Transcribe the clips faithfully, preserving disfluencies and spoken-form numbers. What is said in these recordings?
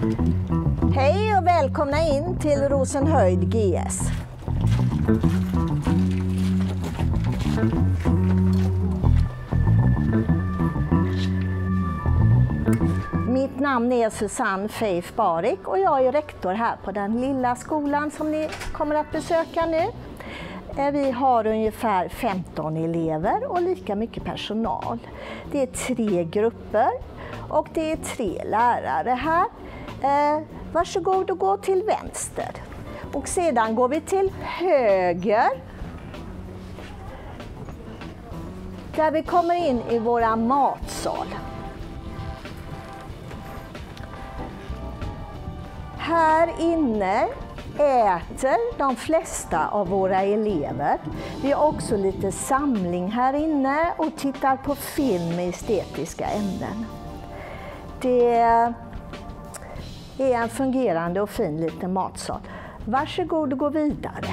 Hej och välkomna in till Rosenhöjd G S. Mitt namn är Susanne Faith Barik och jag är rektor här på den lilla skolan som ni kommer att besöka nu. Vi har ungefär femton elever och lika mycket personal. Det är tre grupper och det är tre lärare här. Eh, varsågod och gå till vänster. Och sedan går vi till höger. Där vi kommer in i våra matsal. Här inne äter de flesta av våra elever. Vi har också lite samling här inne och tittar på film med estetiska ämnen. Det är en fungerande och fin liten matsal. Varsågod och gå vidare.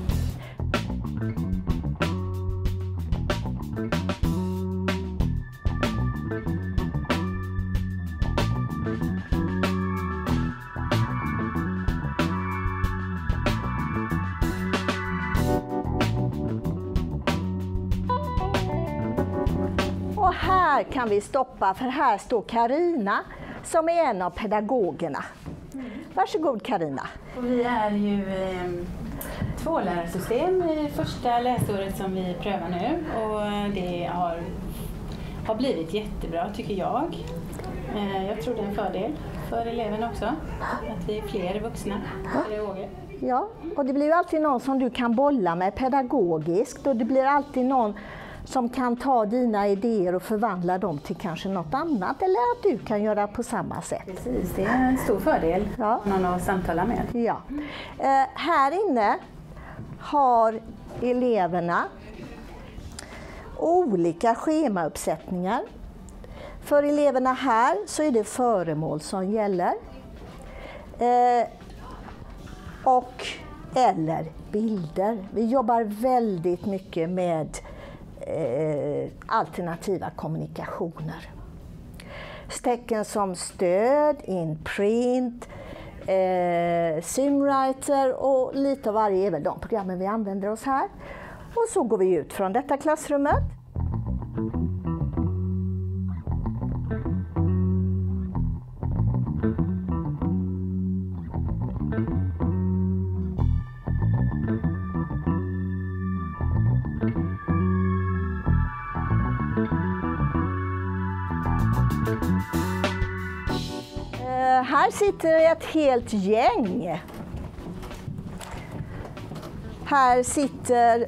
Och här kan vi stoppa, för här står Karina som är en av pedagogerna. Mm. Varsågod Karina. Och vi är ju eh, två lärarsystem i första läsåret som vi prövar nu. Och det har, har blivit jättebra tycker jag. Eh, jag tror det är en fördel för eleverna också. Att vi är fler vuxna pedagoger. Ja, och det blir ju alltid någon som du kan bolla med pedagogiskt. Och det blir alltid någon som kan ta dina idéer och förvandla dem till kanske något annat, eller att du kan göra på samma sätt. Precis, det är en stor fördel ja. Någon att samtala med. Ja. Eh, här inne har eleverna olika schemauppsättningar. För eleverna här så är det föremål som gäller. Eh, och eller bilder. Vi jobbar väldigt mycket med Eh, alternativa kommunikationer. Tecken som stöd, inprint, eh, Simwriter och lite av varje är väl de programmen vi använder oss här. Och så går vi ut från detta klassrummet. Här sitter ett helt gäng. Här sitter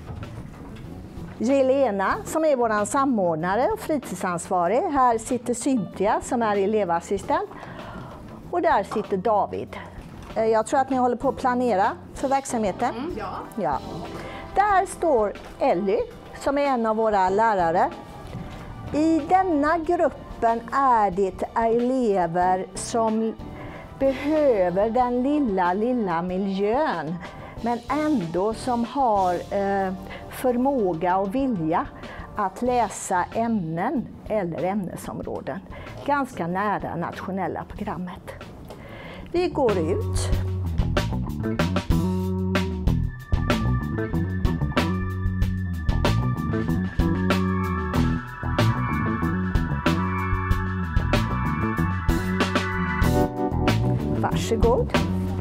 Jelena som är vår samordnare och fritidsansvarig. Här sitter Cynthia som är elevassistent. Och där sitter David. Jag tror att ni håller på att planera för verksamheten. Mm, ja. Ja. Där står Ellie som är en av våra lärare. I denna grupp är det elever som behöver den lilla, lilla miljön men ändå som har eh, förmåga och vilja att läsa ämnen eller ämnesområden ganska nära nationella programmet. Vi går ut. Varsågod.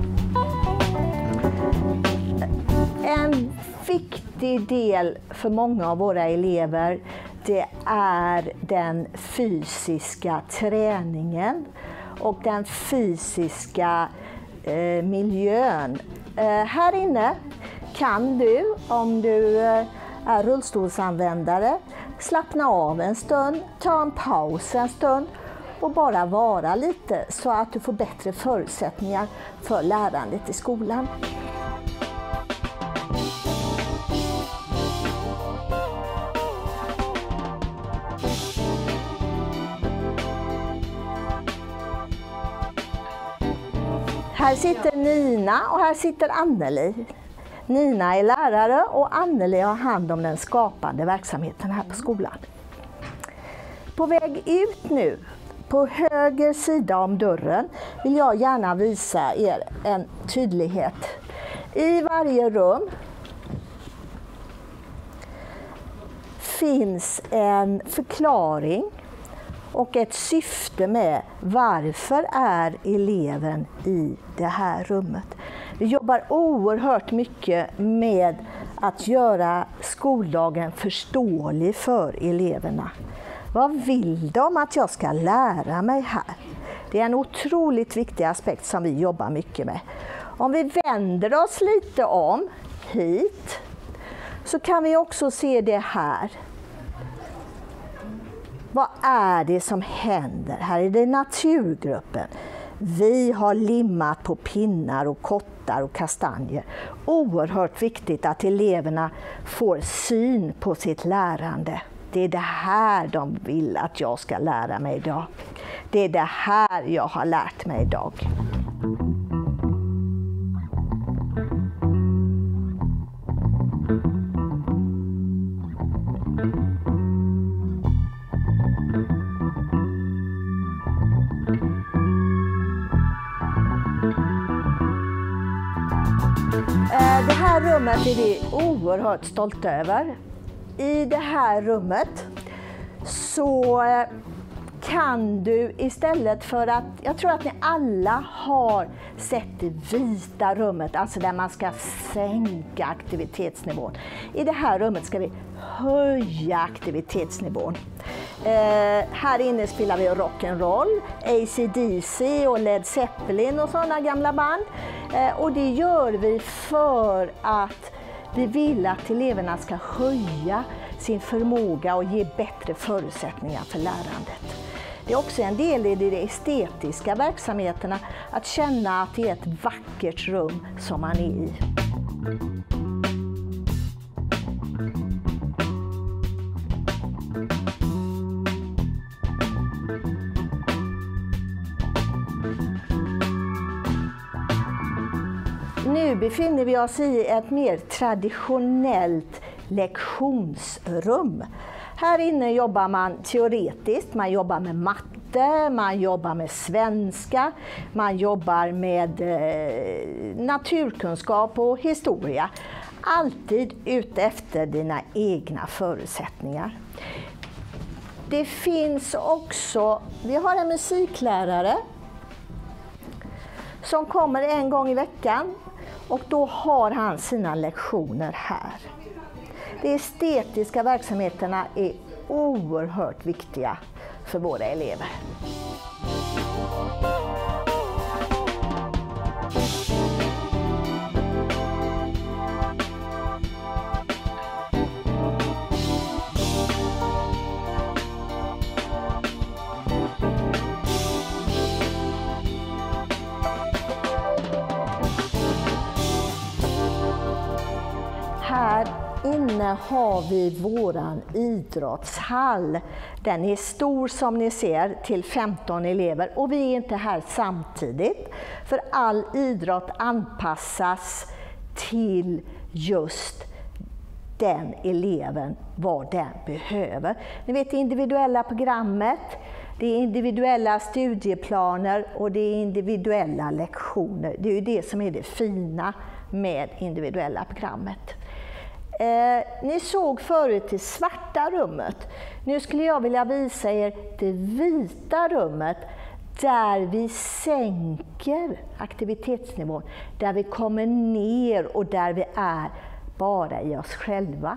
En viktig del för många av våra elever det är den fysiska träningen och den fysiska eh, miljön. Eh, här inne kan du, om du eh, är rullstolsanvändare, slappna av en stund, ta en paus en stund och bara vara lite så att du får bättre förutsättningar för lärandet i skolan. Här sitter Nina och här sitter Anneli. Nina är lärare och Anneli har hand om den skapande verksamheten här på skolan. På väg ut nu På höger sida om dörren vill jag gärna visa er en tydlighet. I varje rum finns en förklaring och ett syfte med varför är eleven i det här rummet. Vi jobbar oerhört mycket med att göra skoldagen förståelig för eleverna. Vad vill de att jag ska lära mig här? Det är en otroligt viktig aspekt som vi jobbar mycket med. Om vi vänder oss lite om hit så kan vi också se det här. Vad är det som händer? Här är det naturgruppen. Vi har limmat på pinnar och kottar och kastanjer. Oerhört viktigt att eleverna får syn på sitt lärande. Det är det här de vill att jag ska lära mig idag. Det är det här jag har lärt mig idag. Det här rummet är vi oerhört stolta över. I det här rummet så kan du istället för att, jag tror att ni alla har sett det vita rummet, alltså där man ska sänka aktivitetsnivån. I det här rummet ska vi höja aktivitetsnivån. Eh, här inne spelar vi rock'n'roll, A C D C och Led Zeppelin och sådana gamla band. Eh, och det gör vi för att vi vill att eleverna ska höja sin förmåga och ge bättre förutsättningar för lärandet. Det är också en del i de estetiska verksamheterna att känna att det är ett vackert rum som man är i. Nu befinner vi oss i ett mer traditionellt lektionsrum. Här inne jobbar man teoretiskt, man jobbar med matte, man jobbar med svenska, man jobbar med eh, naturkunskap och historia. Alltid ute efter dina egna förutsättningar. Det finns också, vi har en musiklärare som kommer en gång i veckan och då har han sina lektioner här. De estetiska verksamheterna är oerhört viktiga för våra elever. Här inne har vi våran idrottshall. Den är stor som ni ser till femton elever och vi är inte här samtidigt. För all idrott anpassas till just den eleven, vad den behöver. Ni vet det individuella programmet, det är individuella studieplaner och det är individuella lektioner. Det är ju det som är det fina med individuella programmet. Eh, ni såg förut det svarta rummet. Nu skulle jag vilja visa er det vita rummet där vi sänker aktivitetsnivån, där vi kommer ner och där vi är bara i oss själva.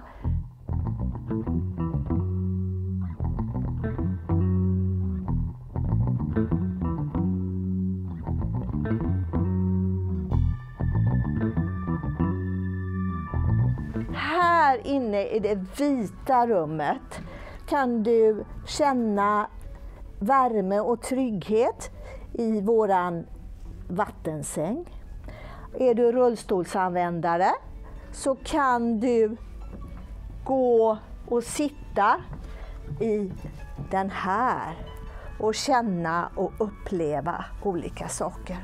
Här inne i det vita rummet kan du känna värme och trygghet i våran vattensäng. Är du rullstolsanvändare så kan du gå och sitta i den här och känna och uppleva olika saker.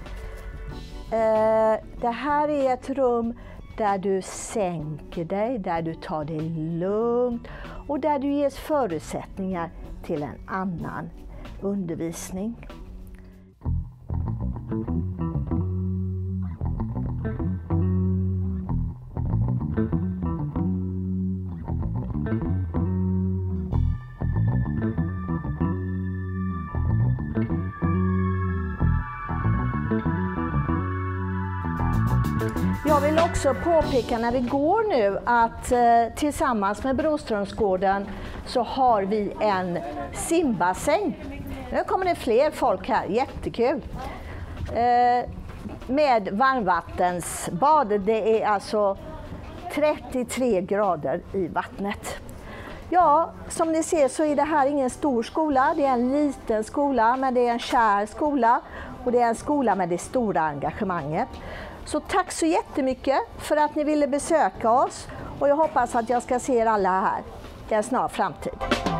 Det här är ett rum där du sänker dig, där du tar det lugnt och där du ges förutsättningar till en annan undervisning. Jag vill också påpeka när vi går nu att eh, tillsammans med Broströmsgården så har vi en simbassäng. Nu kommer det fler folk här, jättekul. Eh, med varmvattensbad, det är alltså trettiotre grader i vattnet. Ja, som ni ser så är det här ingen stor skola, det är en liten skola, men det är en kär skola och det är en skola med det stora engagemanget. Så tack så jättemycket för att ni ville besöka oss och jag hoppas att jag ska se er alla här i en snar framtid.